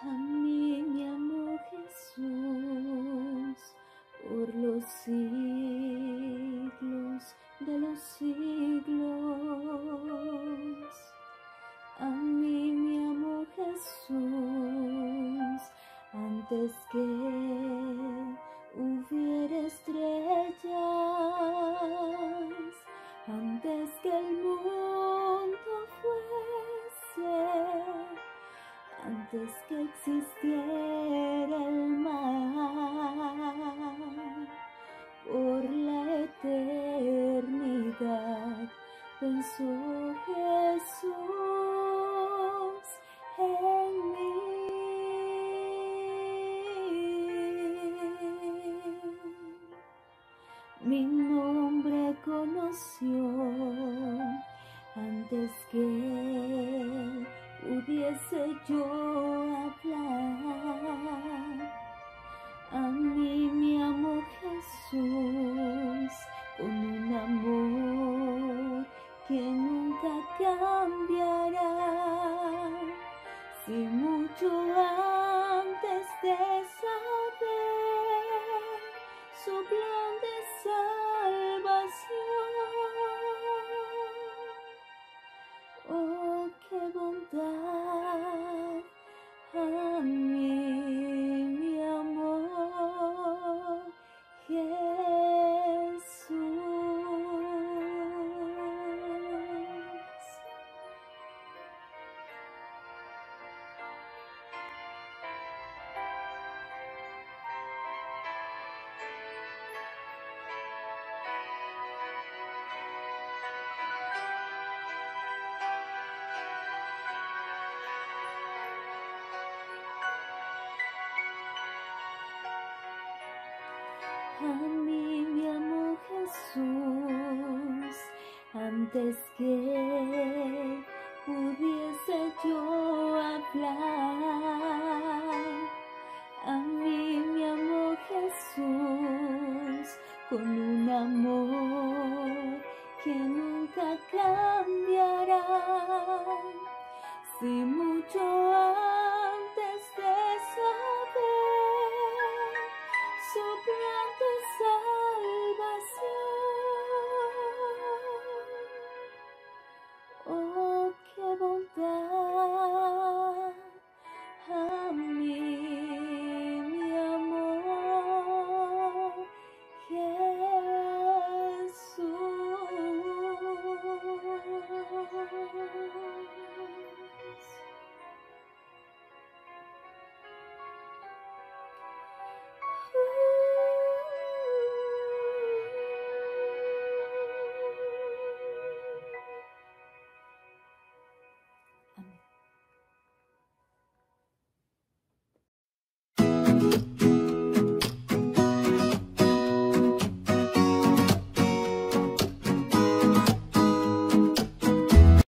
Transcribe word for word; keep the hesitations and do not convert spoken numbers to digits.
A mí me amó Jesús por los siglos de los siglos. A mí me amó Jesús antes que hubiera estrellas, antes que el mundo fuese, antes que existiera el mar. Por la eternidad pensó Jesús en mí. Mi nombre conoció antes que pudiese yo hablar. A mí me amó Jesús con un amor que nunca cambiará. Si mucho antes de saber su plan de salvación, oh, qué bondad, a mí mi amor Jesús. A mí me amó Jesús antes que